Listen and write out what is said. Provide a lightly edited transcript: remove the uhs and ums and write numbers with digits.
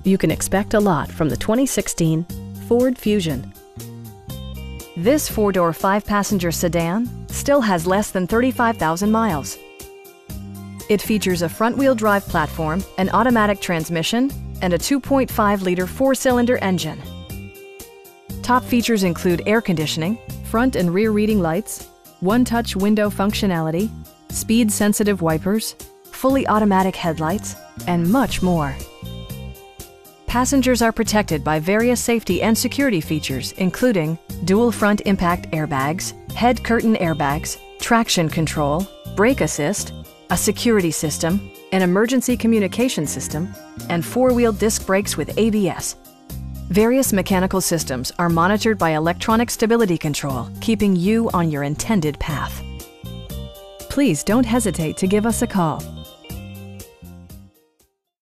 You can expect a lot from the 2016 Ford Fusion. This four-door, five-passenger sedan still has less than 35,000 miles. It features a front-wheel drive platform, an automatic transmission, and a 2.5-liter four-cylinder engine. Top features include air conditioning, front and rear reading lights, one-touch window functionality, speed-sensitive wipers, fully automatic headlights, and much more. Passengers are protected by various safety and security features, including dual front impact airbags, head curtain airbags, traction control, brake assist, a security system, an emergency communication system, and four-wheel disc brakes with ABS. Various mechanical systems are monitored by electronic stability control, keeping you on your intended path. Please don't hesitate to give us a call.